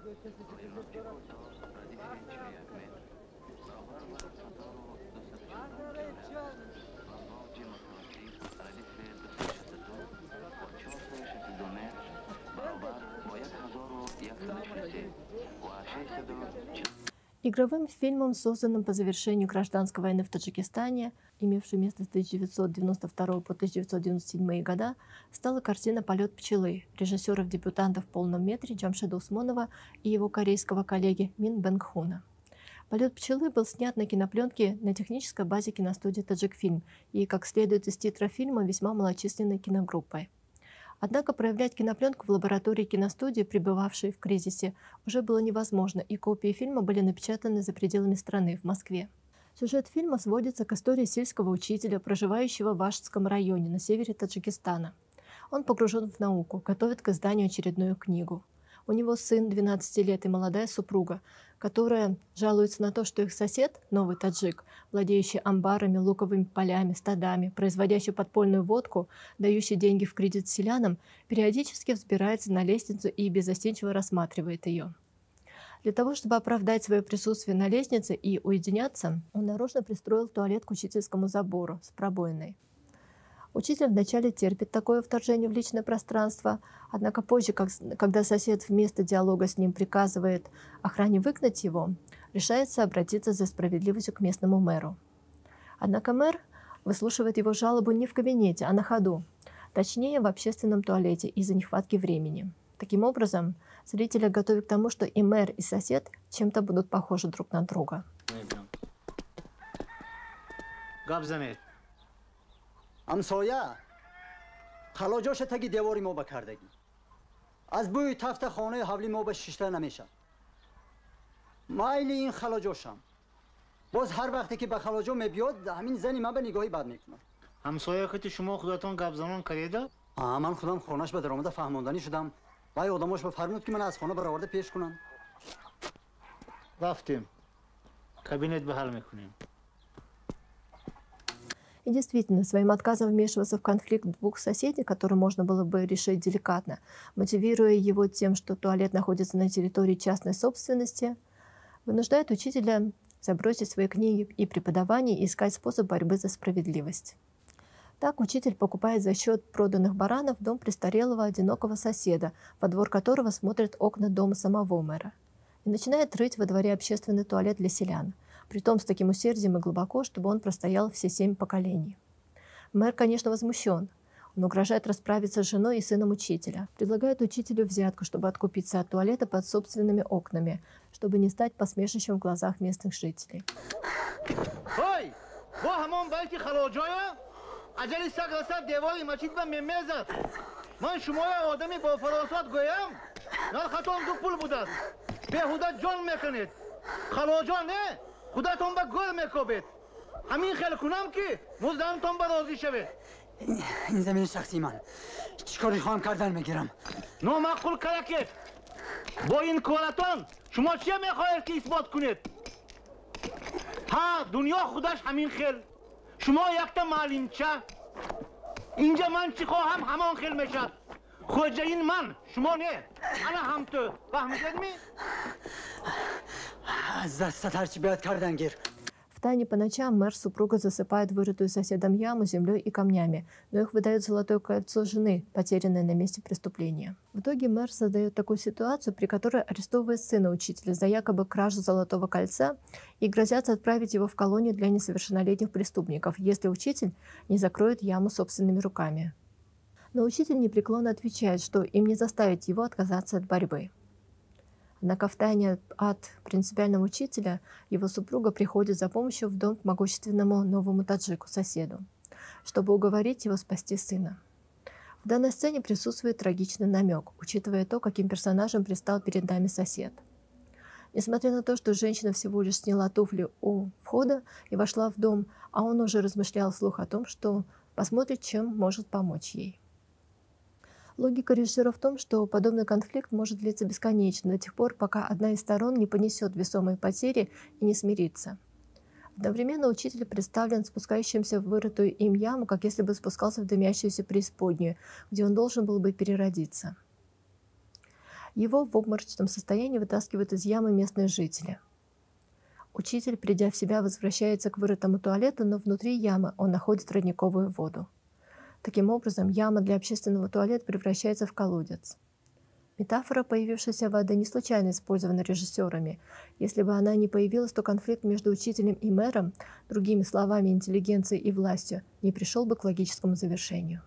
Игровым фильмом, созданным по завершению гражданской войны в Таджикистане, имевшей место с 1992 по 1997 года, стала картина «Полет пчелы» режиссеров-дебютантов в полном метре Джамшеда Усмонова и его корейского коллеги Мин Бэнгхуна. «Полет пчелы» был снят на кинопленке на технической базе киностудии «Таджикфильм» и, как следует из титра фильма, весьма малочисленной киногруппой. Однако проявлять кинопленку в лаборатории киностудии, пребывавшей в кризисе, уже было невозможно, и копии фильма были напечатаны за пределами страны, в Москве. Сюжет фильма сводится к истории сельского учителя, проживающего в Вашском районе на севере Таджикистана. Он погружен в науку, готовит к изданию очередную книгу. У него сын 12 лет и молодая супруга, которая жалуется на то, что их сосед, новый таджик, владеющий амбарами, луковыми полями, стадами, производящий подпольную водку, дающий деньги в кредит селянам, периодически взбирается на лестницу и беззастенчиво рассматривает ее. Для того, чтобы оправдать свое присутствие на лестнице и уединяться, он нарочно пристроил туалет к учительскому забору с пробоиной. Учитель вначале терпит такое вторжение в личное пространство, однако позже, когда сосед вместо диалога с ним приказывает охране выгнать его, решается обратиться за справедливостью к местному мэру. Однако мэр выслушивает его жалобу не в кабинете, а на ходу, точнее в общественном туалете из-за нехватки времени. Таким образом, зрителя готовят к тому, что и мэр, и сосед чем-то будут похожи друг на друга. امسایه خلاجاش تگی دیواری ما بکردگی از بوی تفت خانه حولی ما به شیشته نمیشه مایلی این خلاجاشم باز هر وقتی که به خلاجا میبیاد همین زنی من به نگاهی بد میکنه همسایه که شما خودتون گپ زمان کردید من خودم خونش به درآمد فهماندنی شدم وای آدماش به فرمود که من از خانه برآورده پیش کنم رفتیم کابینت به حل میکنیم. И действительно, своим отказом вмешиваться в конфликт двух соседей, который можно было бы решить деликатно, мотивируя его тем, что туалет находится на территории частной собственности, вынуждает учителя забросить свои книги и преподавание и искать способ борьбы за справедливость. Так учитель покупает за счет проданных баранов дом престарелого одинокого соседа, во двор которого смотрят окна дома самого мэра, и начинает рыть во дворе общественный туалет для селян, притом с таким усердием и глубоко, чтобы он простоял все 7 поколений. Мэр, конечно, возмущен. Он угрожает расправиться с женой и сыном учителя. Предлагает учителю взятку, чтобы откупиться от туалета под собственными окнами, чтобы не стать посмешищем в глазах местных жителей. Ой! خودتون با گل میکوبید همین خیلی کنم که مزدانتون با راضی شوید این زمین شخصی من چیکاری خواهم کردن میگیرم نامعقول کرکید با این کارتون شما چی میخواهید که اثبات کنید ها دنیا خودش همین خیل شما یکتا معلم چه اینجا من چی خواهم همان خیل میشد خود این من شما نه انا هم تو فهمیدید می Втайне по ночам мэр с супругой засыпает вырытую соседом яму землей и камнями, но их выдает золотое кольцо жены, потерянное на месте преступления. В итоге мэр создает такую ситуацию, при которой арестовывает сына учителя за якобы кражу золотого кольца и грозятся отправить его в колонию для несовершеннолетних преступников, если учитель не закроет яму собственными руками. Но учитель непреклонно отвечает, что им не заставить его отказаться от борьбы. Однако втайне от принципиального учителя его супруга приходит за помощью в дом к могущественному новому таджику-соседу, чтобы уговорить его спасти сына. В данной сцене присутствует трагичный намек, учитывая то, каким персонажем предстал перед нами сосед. Несмотря на то, что женщина всего лишь сняла туфли у входа и вошла в дом, а он уже размышлял вслух о том, что посмотрит, чем может помочь ей. Логика режиссера в том, что подобный конфликт может длиться бесконечно, до тех пор, пока одна из сторон не понесет весомые потери и не смирится. Одновременно учитель представлен спускающимся в вырытую им яму, как если бы спускался в дымящуюся преисподнюю, где он должен был бы переродиться. Его в обморочном состоянии вытаскивают из ямы местные жители. Учитель, придя в себя, возвращается к вырытому туалету, но внутри ямы он находит родниковую воду. Таким образом, яма для общественного туалета превращается в колодец. Метафора появившейся воды не случайно использована режиссерами. Если бы она не появилась, то конфликт между учителем и мэром, другими словами, интеллигенцией и властью, не пришел бы к логическому завершению.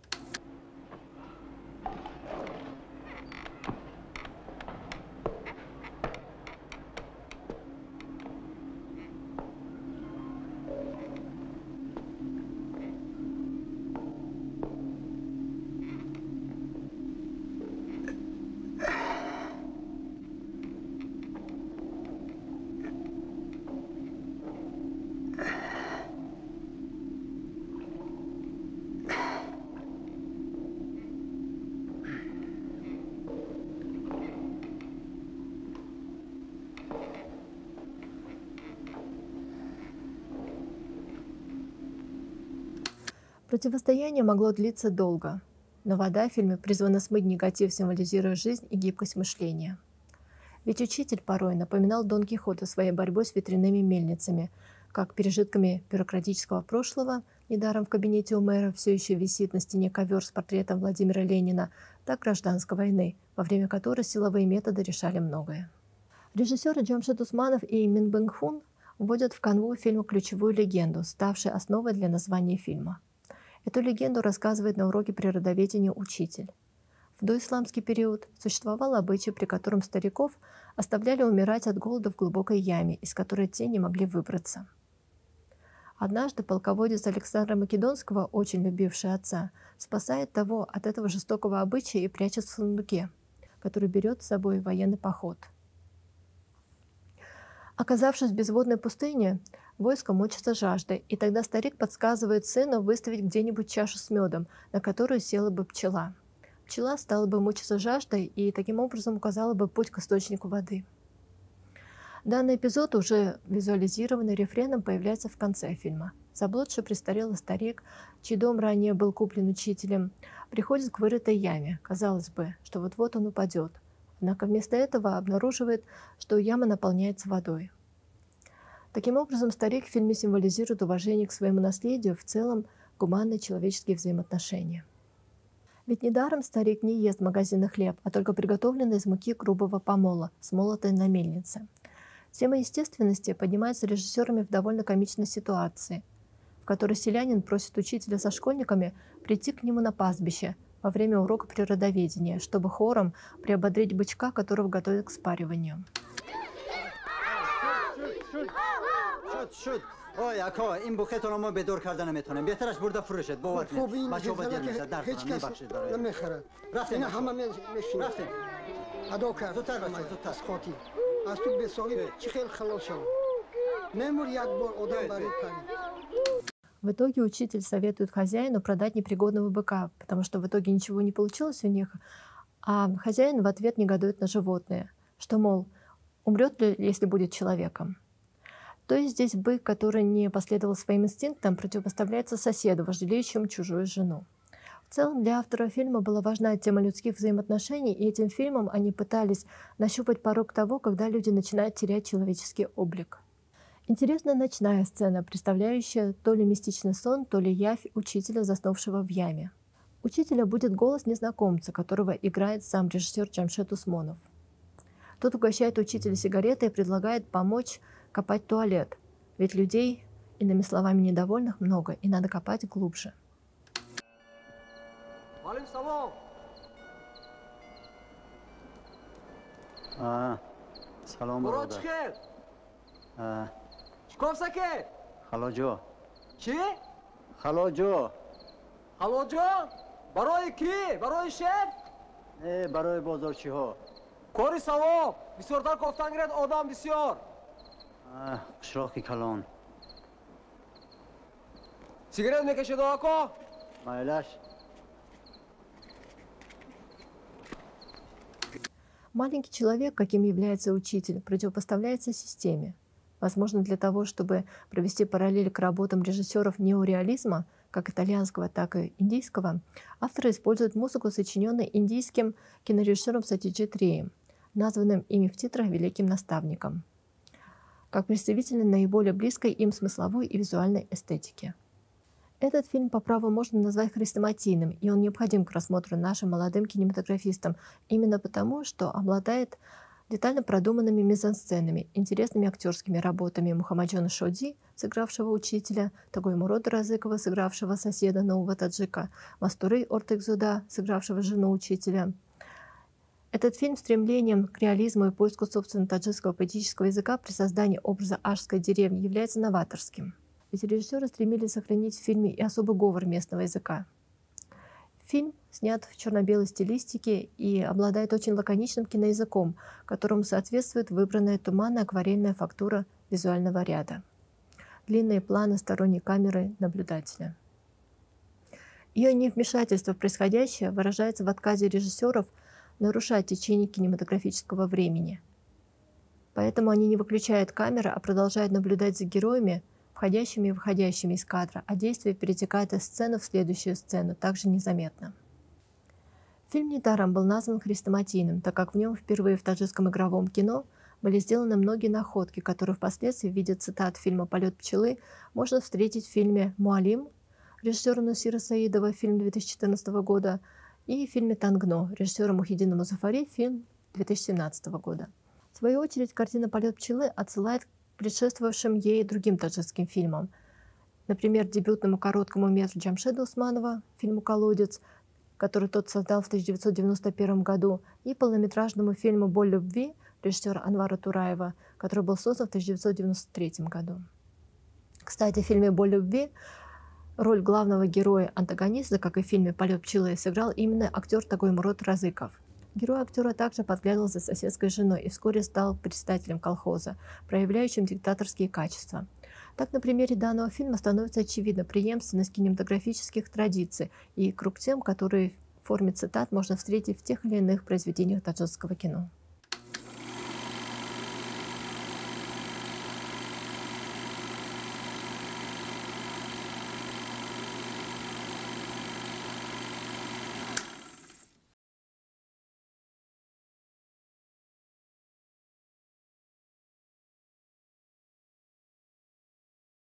Противостояние могло длиться долго, но вода в фильме призвана смыть негатив, символизируя жизнь и гибкость мышления. Ведь учитель порой напоминал Дон Кихота своей борьбой с ветряными мельницами, как пережитками бюрократического прошлого, недаром в кабинете у мэра все еще висит на стене ковер с портретом Владимира Ленина, так гражданской войны, во время которой силовые методы решали многое. Режиссеры Джамшед Усманов и Мин Бэнг Хун вводят в канву фильма ключевую легенду, ставшую основой для названия фильма. Эту легенду рассказывает на уроке природоведения учитель. В доисламский период существовал обычай, при котором стариков оставляли умирать от голода в глубокой яме, из которой те не могли выбраться. Однажды полководец Александра Македонского, очень любивший отца, спасает того от этого жестокого обычая и прячет в сундуке, который берет с собой в военный поход. Оказавшись в безводной пустыне, войско мучится жаждой, и тогда старик подсказывает сыну выставить где-нибудь чашу с медом, на которую села бы пчела. Пчела стала бы мучиться жаждой и таким образом указала бы путь к источнику воды. Данный эпизод, уже визуализированный рефреном, появляется в конце фильма. Заблудший престарелый старик, чей дом ранее был куплен учителем, приходит к вырытой яме. Казалось бы, что вот-вот он упадет. Однако вместо этого обнаруживает, что яма наполняется водой. Таким образом, старик в фильме символизирует уважение к своему наследию, в целом гуманные человеческие взаимоотношения. Ведь недаром старик не ест магазинный хлеб, а только приготовленный из муки грубого помола, смолотой на мельнице. Тема естественности поднимается режиссерами в довольно комичной ситуации, в которой селянин просит учителя со школьниками прийти к нему на пастбище во время урока природоведения, чтобы хором приободрить бычка, которого готовят к спариванию. شد آی اکا این بوکتون رو ما به دور کردن نمیتونیم بهترش برده فروشت باور کنید بچه‌ها باید میشه در هیچ کس نمیخره رفتیم همه میشین رفتیم ادا کرد زودتر بچه‌ها زودتر از خاطی از تو به سالی چه خیلی خلاص شد نمور یک بار آدم برای کنی. В итоге учитель советует хозяину продать непригодного быка, потому что в итоге ничего не получилось у них, а хозяин в ответ негодует на животное, что, мол, умрет ли, если будет человеком. То есть здесь бык, который не последовал своим инстинктам, противопоставляется соседу, вожделеющему чужую жену. В целом для автора фильма была важна тема людских взаимоотношений, и этим фильмом они пытались нащупать порог того, когда люди начинают терять человеческий облик. Интересная ночная сцена, представляющая то ли мистичный сон, то ли явь учителя, заснувшего в яме. Учителя будет голос незнакомца, которого играет сам режиссер Джамшед Усманов. Тот угощает учителя сигаретой и предлагает помочь копать туалет, ведь людей, иными словами, недовольных много, и надо копать глубже. سلام برادر چیکار سکه؟ خلاجو چی؟ خلاجو خلاجو؟ برای کی؟ برای شهر؟ نه برای بازارچی ها کاری ثواب بسیارتر کافتن گیرد آدم بسیار قشراقی کلان سیگارت میکشید آقا؟ مایلش Маленький человек, каким является учитель, противопоставляется системе. Возможно, для того, чтобы провести параллель к работам режиссеров неореализма, как итальянского, так и индийского, авторы используют музыку, сочиненную индийским кинорежиссером Сатьяджит Реем, названным ими в титрах «Великим наставником», как представитель наиболее близкой им смысловой и визуальной эстетики. Этот фильм по праву можно назвать хрестоматийным, и он необходим к рассмотру нашим молодым кинематографистам именно потому, что обладает детально продуманными мизансценами, интересными актерскими работами Мухаммаджона Шоди, сыгравшего учителя, Тагоймурода Разыкова, сыгравшего соседа нового таджика, Мастуры Ортекзуда, сыгравшего жену учителя. Этот фильм стремлением к реализму и поиску собственного таджикского поэтического языка при создании образа ашской деревни является новаторским. Ведь режиссеры стремились сохранить в фильме и особый говор местного языка. Фильм снят в черно-белой стилистике и обладает очень лаконичным киноязыком, которому соответствует выбранная туманная акварельная фактура визуального ряда. Длинные планы сторонней камеры наблюдателя. Ее невмешательство в происходящее выражается в отказе режиссеров нарушать течение кинематографического времени. Поэтому они не выключают камеры, а продолжают наблюдать за героями, входящими и выходящими из кадра, а действие перетекает из сцены в следующую сцену, также незаметно. Фильм недаром был назван хрестоматийным, так как в нем впервые в таджикском игровом кино были сделаны многие находки, которые впоследствии в виде цитат фильма «Полет пчелы» можно встретить в фильме «Муалим» режиссера Нусира Саидова, фильм 2014 года, и в фильме «Тангно» режиссера Мухиддина Музафари, фильм 2017 года. В свою очередь, картина «Полет пчелы» отсылает к предшествовавшим ей другим таджикским фильмам. Например, дебютному короткому метру Джамшеда Усманова, фильму «Колодец», который тот создал в 1991 году, и полнометражному фильму «Боль любви» режиссера Анвара Тураева, который был создан в 1993 году. Кстати, в фильме «Боль любви» роль главного героя-антагониста, как и в фильме «Полет пчелы», сыграл именно актер Тагоймурод Разыков. Герой актера также подглядывал за соседской женой и вскоре стал председателем колхоза, проявляющим диктаторские качества. Так, на примере данного фильма становится очевидна преемственность кинематографических традиций и круг тем, которые в форме цитат можно встретить в тех или иных произведениях таджикского кино.